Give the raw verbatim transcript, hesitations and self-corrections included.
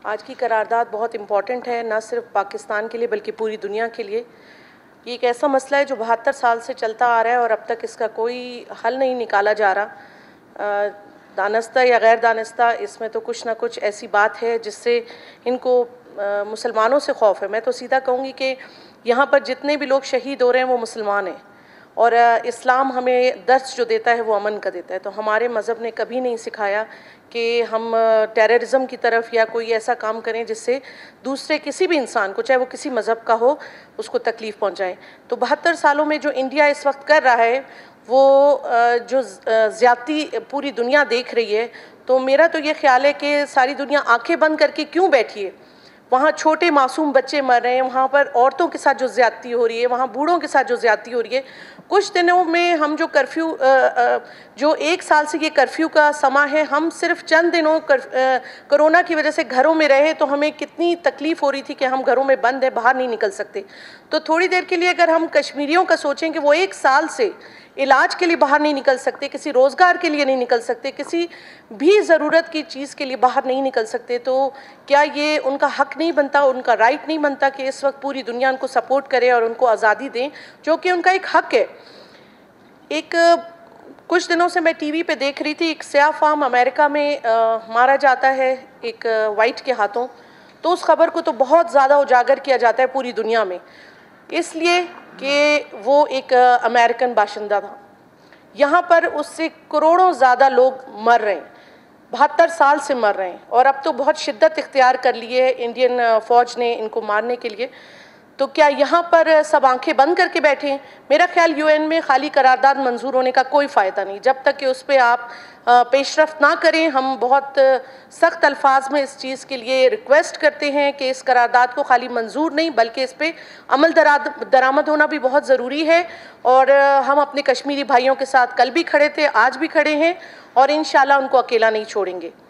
आज की करारदाद बहुत इम्पॉर्टेंट है, न सिर्फ पाकिस्तान के लिए बल्कि पूरी दुनिया के लिए। ये एक ऐसा मसला है जो बहत्तर साल से चलता आ रहा है और अब तक इसका कोई हल नहीं निकाला जा रहा। दानस्ता या गैर दानस्ता इसमें तो कुछ ना कुछ ऐसी बात है जिससे इनको मुसलमानों से खौफ है। मैं तो सीधा कहूँगी कि यहाँ पर जितने भी लोग शहीद हो रहे हैं वो मुसलमान हैं और इस्लाम हमें दर्स जो देता है वो अमन का देता है। तो हमारे मज़हब ने कभी नहीं सिखाया कि हम टेररिज्म की तरफ या कोई ऐसा काम करें जिससे दूसरे किसी भी इंसान को, चाहे वो किसी मज़हब का हो, उसको तकलीफ़ पहुंचाएं। तो बहत्तर सालों में जो इंडिया इस वक्त कर रहा है वो जो ज़्यादती पूरी दुनिया देख रही है, तो मेरा तो ये ख्याल है कि सारी दुनिया आंखें बंद करके क्यों बैठी है। वहाँ छोटे मासूम बच्चे मर रहे हैं, वहाँ पर औरतों के साथ जो ज़्यादती हो रही है, वहाँ बूढ़ों के साथ जो ज़्यादती हो रही है। कुछ दिनों में हम जो कर्फ्यू जो एक साल से ये कर्फ्यू का समा है, हम सिर्फ चंद दिनों कोरोना की वजह से घरों में रहे तो हमें कितनी तकलीफ़ हो रही थी कि हम घरों में बंद है, बाहर नहीं निकल सकते। तो थोड़ी देर के लिए अगर हम कश्मीरियों का सोचें कि वो एक साल से इलाज के लिए बाहर नहीं निकल सकते, किसी रोज़गार के लिए नहीं निकल सकते, किसी भी ज़रूरत की चीज़ के लिए बाहर नहीं निकल सकते, तो क्या ये उनका हक़ नहीं बनता, उनका राइट नहीं बनता कि इस वक्त पूरी दुनिया उनको सपोर्ट करे और उनको आज़ादी दें, जो कि उनका एक हक़ है। एक कुछ दिनों से मैं टीवी पे देख रही थी, एक स्याह फार्म अमेरिका में आ, मारा जाता है एक वाइट के हाथों। तो उस खबर को तो बहुत ज़्यादा उजागर किया जाता है पूरी दुनिया में, इसलिए कि वो एक अमेरिकन बाशिंदा था। यहाँ पर उससे करोड़ों ज़्यादा लोग मर रहे हैं, बहत्तर साल से मर रहे हैं और अब तो बहुत शिद्दत इख्तियार कर ली है इंडियन फ़ौज ने इनको मारने के लिए। तो क्या यहाँ पर सब आंखें बंद करके बैठे हैं? मेरा ख्याल यूएन में खाली करारदाद मंजूर होने का कोई फ़ायदा नहीं, जब तक कि उस पर आप पेशरफ्त ना करें। हम बहुत सख्त अल्फाज में इस चीज़ के लिए रिक्वेस्ट करते हैं कि इस करारदाद को खाली मंजूर नहीं बल्कि इस पर अमल दरामद होना भी बहुत ज़रूरी है। और हम अपने कश्मीरी भाइयों के साथ कल भी खड़े थे, आज भी खड़े हैं और इंशाल्लाह उनको अकेला नहीं छोड़ेंगे।